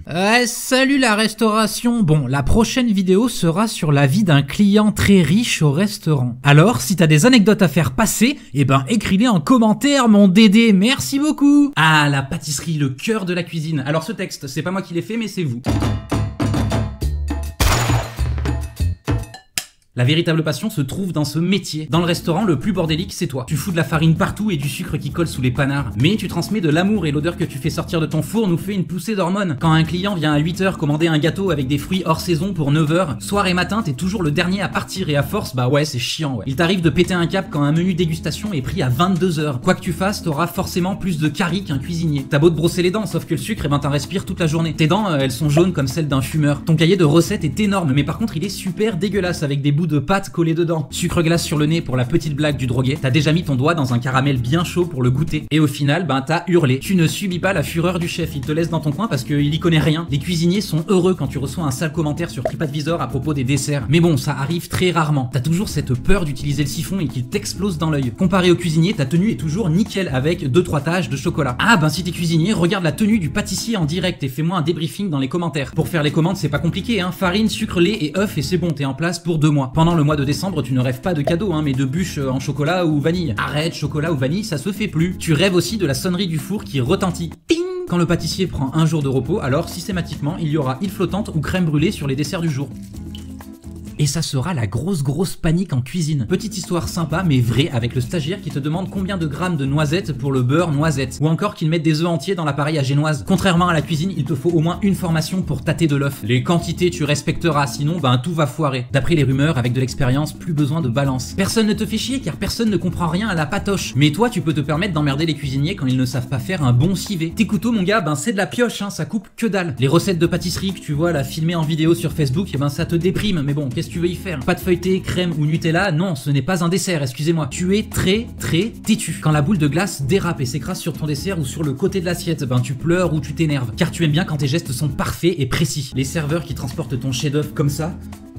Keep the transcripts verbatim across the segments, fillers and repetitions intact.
Ouais, salut la restauration. Bon, la prochaine vidéo sera sur la vie d'un client très riche au restaurant. Alors, si t'as des anecdotes à faire passer, eh ben écris-les en commentaire, mon Dédé, merci beaucoup. Ah, la pâtisserie, le cœur de la cuisine. Alors ce texte, c'est pas moi qui l'ai fait, mais c'est vous. La véritable passion se trouve dans ce métier. Dans le restaurant, le plus bordélique, c'est toi. Tu fous de la farine partout et du sucre qui colle sous les panards. Mais tu transmets de l'amour et l'odeur que tu fais sortir de ton four nous fait une poussée d'hormones. Quand un client vient à huit heures commander un gâteau avec des fruits hors saison pour neuf heures, soir et matin, t'es toujours le dernier à partir et à force, bah ouais, c'est chiant, ouais. Il t'arrive de péter un cap quand un menu dégustation est pris à vingt-deux heures. Quoi que tu fasses, t'auras forcément plus de caries qu'un cuisinier. T'as beau te brosser les dents, sauf que le sucre, eh ben t'en respires toute la journée. Tes dents, euh, elles sont jaunes comme celles d'un fumeur. Ton cahier de recettes est énorme, mais par contre, il est super dégueulasse avec des bouts de pâte collés dedans. Sucre glace sur le nez pour la petite blague du drogué. T'as déjà mis ton doigt dans un caramel bien chaud pour le goûter. Et au final, ben t'as hurlé. Tu ne subis pas la fureur du chef, il te laisse dans ton coin parce qu'il y connaît rien. Les cuisiniers sont heureux quand tu reçois un sale commentaire sur TripAdvisor à propos des desserts. Mais bon, ça arrive très rarement. T'as toujours cette peur d'utiliser le siphon et qu'il t'explose dans l'œil. Comparé au cuisinier, ta tenue est toujours nickel avec deux trois taches de chocolat. Ah ben si t'es cuisinier, regarde la tenue du pâtissier en direct et fais-moi un débriefing dans les commentaires. Pour faire les commandes, c'est pas compliqué, hein. Farine, sucre, lait et œufs et c'est bon, t'es en place pour deux mois. Pendant le mois de décembre, tu ne rêves pas de cadeaux, hein, mais de bûches en chocolat ou vanille. Arrête, chocolat ou vanille, ça se fait plus. Tu rêves aussi de la sonnerie du four qui retentit. Ting! Quand le pâtissier prend un jour de repos, alors systématiquement, il y aura île flottante ou crème brûlée sur les desserts du jour. Et ça sera la grosse grosse panique en cuisine. Petite histoire sympa mais vraie avec le stagiaire qui te demande combien de grammes de noisettes pour le beurre noisette. Ou encore qu'il mette des œufs entiers dans l'appareil à génoise. Contrairement à la cuisine, il te faut au moins une formation pour tâter de l'œuf. Les quantités tu respecteras, sinon ben tout va foirer. D'après les rumeurs, avec de l'expérience, plus besoin de balance. Personne ne te fait chier car personne ne comprend rien à la patoche. Mais toi tu peux te permettre d'emmerder les cuisiniers quand ils ne savent pas faire un bon civet. Tes couteaux mon gars, ben c'est de la pioche, hein, ça coupe que dalle. Les recettes de pâtisserie que tu vois là filmées en vidéo sur Facebook, eh ben ça te déprime, mais bon, qu'est-ce que tu veux y faire? Pâte feuilletée, crème ou Nutella, non, ce n'est pas un dessert, excusez-moi. Tu es très très têtu. Quand la boule de glace dérape et s'écrase sur ton dessert ou sur le côté de l'assiette, ben tu pleures ou tu t'énerves. Car tu aimes bien quand tes gestes sont parfaits et précis. Les serveurs qui transportent ton chef-d'œuvre comme ça,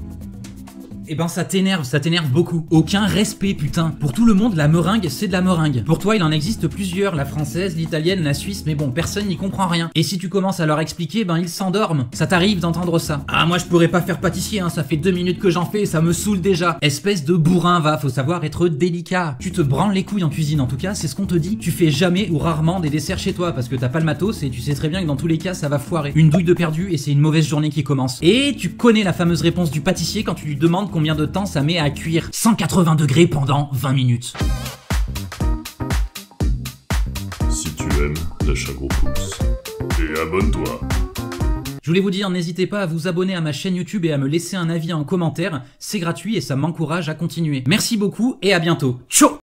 eh ben ça t'énerve, ça t'énerve beaucoup. Aucun respect putain. Pour tout le monde, la meringue c'est de la meringue. Pour toi il en existe plusieurs, la française, l'italienne, la suisse, mais bon, personne n'y comprend rien. Et si tu commences à leur expliquer, ben ils s'endorment. Ça t'arrive d'entendre ça. Ah moi je pourrais pas faire pâtissier, hein, ça fait deux minutes que j'en fais, ça me saoule déjà. Espèce de bourrin, va, faut savoir être délicat. Tu te branles les couilles en cuisine, en tout cas c'est ce qu'on te dit. Tu fais jamais ou rarement des desserts chez toi parce que t'as pas le matos et tu sais très bien que dans tous les cas ça va foirer. Une douille de perdu et c'est une mauvaise journée qui commence. Et tu connais la fameuse réponse du pâtissier quand tu lui demandes combien de temps ça met à cuire. cent quatre-vingts degrés pendant vingt minutes. Si tu aimes, lâche un gros pouce. Et abonne-toi. Je voulais vous dire, n'hésitez pas à vous abonner à ma chaîne YouTube et à me laisser un avis en commentaire. C'est gratuit et ça m'encourage à continuer. Merci beaucoup et à bientôt. Ciao!